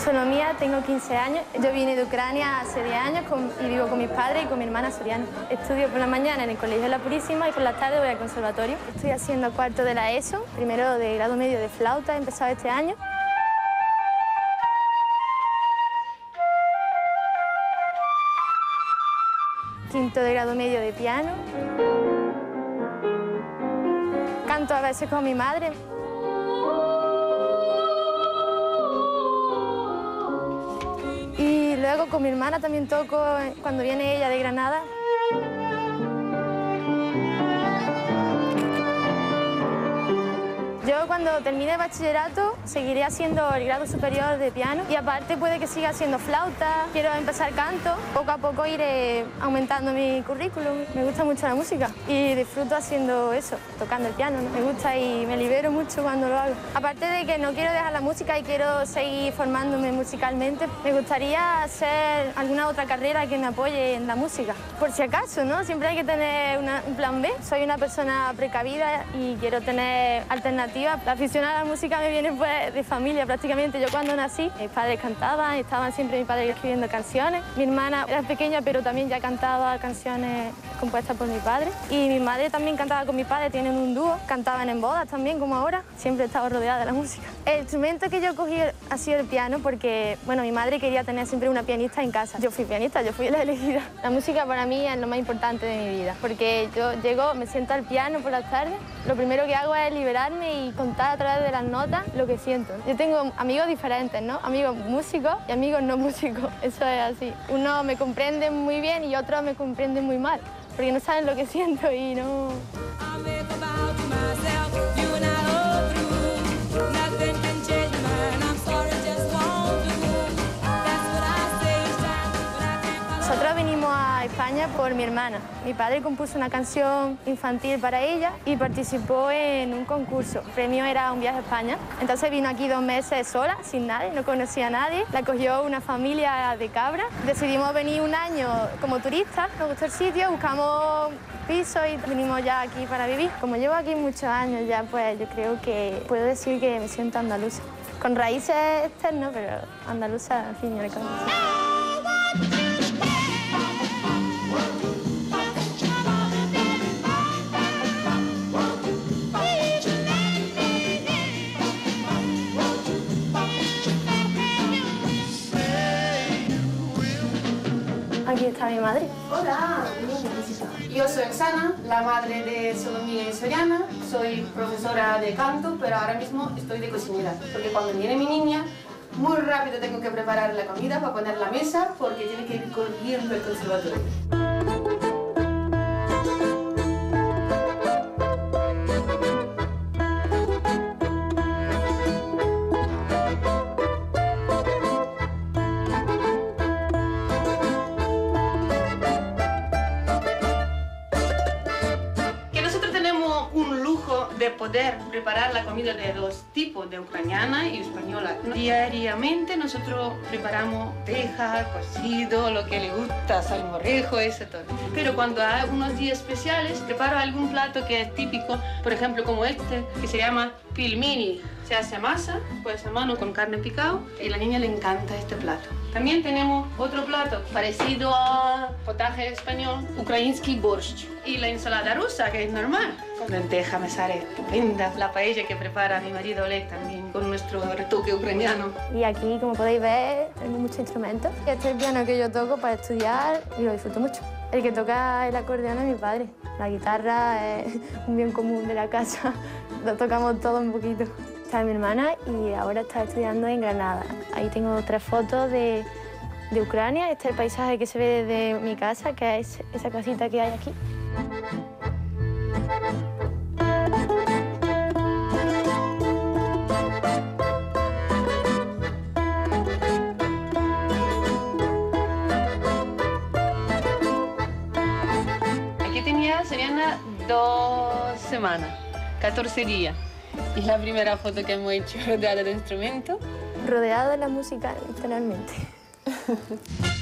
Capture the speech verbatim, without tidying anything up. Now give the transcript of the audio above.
Autonomía, tengo quince años. Yo vine de Ucrania hace diez años con, y vivo con mis padres y con mi hermana Soriano. Estudio por la mañana en el Colegio de la Purísima y por la tarde voy al conservatorio. Estoy haciendo cuarto de la ESO, primero de grado medio de flauta, he empezado este año. Quinto de grado medio de piano. Canto a veces con mi madre. Y luego con mi hermana también toco cuando viene ella de Granada. Yo cuando termine bachillerato seguiré haciendo el grado superior de piano y aparte puede que siga haciendo flauta, quiero empezar canto, poco a poco iré aumentando mi currículum. Me gusta mucho la música y disfruto haciendo eso, tocando el piano, ¿no? Me gusta y me libero mucho cuando lo hago. Aparte de que no quiero dejar la música y quiero seguir formándome musicalmente, me gustaría hacer alguna otra carrera que me apoye en la música. Por si acaso, ¿no? Siempre hay que tener una, un plan B. Soy una persona precavida y quiero tener alternativas. La afición a la música me viene pues, de familia prácticamente. Yo cuando nací, mis padres cantaban, estaban siempre mis padres escribiendo canciones. Mi hermana era pequeña, pero también ya cantaba canciones compuestas por mi padre. Y mi madre también cantaba con mi padre, tienen un dúo. Cantaban en bodas también, como ahora. Siempre he estado rodeada de la música. El instrumento que yo cogí ha sido el piano porque, bueno, mi madre quería tener siempre una pianista en casa. Yo fui pianista, yo fui la elegida. La música para mí es lo más importante de mi vida, porque yo llego, me siento al piano por las tardes, lo primero que hago es liberarme y contar a través de las notas lo que siento. Yo tengo amigos diferentes, ¿no? Amigos músicos y amigos no músicos. Eso es así. Uno me comprende muy bien y otro me comprende muy mal, porque no saben lo que siento y no... Nosotros vinimos a España por mi hermana. Mi padre compuso una canción infantil para ella y participó en un concurso. El premio era un viaje a España. Entonces vino aquí dos meses sola, sin nadie, no conocía a nadie. La cogió una familia de Cabra. Decidimos venir un año como turistas, nos gustó el sitio, buscamos piso y vinimos ya aquí para vivir. Como llevo aquí muchos años ya, pues yo creo que puedo decir que me siento andaluza. Con raíces externas, pero andaluza, al fin y al cabo. Aquí está mi madre. Hola, yo soy Oksana, la madre de Solomía y Soriana. Soy profesora de canto, pero ahora mismo estoy de cocinera. Porque cuando viene mi niña, muy rápido tengo que preparar la comida para poner la mesa porque tiene que ir corriendo al conservatorio. De poder preparar la comida de dos tipos, de ucraniana y española. Diariamente nosotros preparamos teja, cocido, lo que le gusta, salmorejo, eso todo. Pero cuando hay unos días especiales, preparo algún plato que es típico, por ejemplo como este, que se llama pilmini. Se hace masa, pues a mano con carne picada, y a la niña le encanta este plato. También tenemos otro plato parecido a potaje español, ukrainsky borscht. Y la ensalada rusa, que es normal. Con lenteja me sale estupenda. La paella que prepara mi marido Oleg también, con nuestro retoque ucraniano. Y aquí, como podéis ver, tengo muchos instrumentos. Este es el piano que yo toco para estudiar y lo disfruto mucho. El que toca el acordeón es mi padre. La guitarra es un bien común de la casa. Lo tocamos todo un poquito. Está mi hermana y ahora está estudiando en Granada. Ahí tengo tres fotos de, de Ucrania. Este es el paisaje que se ve desde mi casa, que es esa casita que hay aquí. Aquí tenía Soriana dos semanas, catorce días. Y la primera foto que hemos hecho rodeada de instrumentos. Rodeada de la música, literalmente.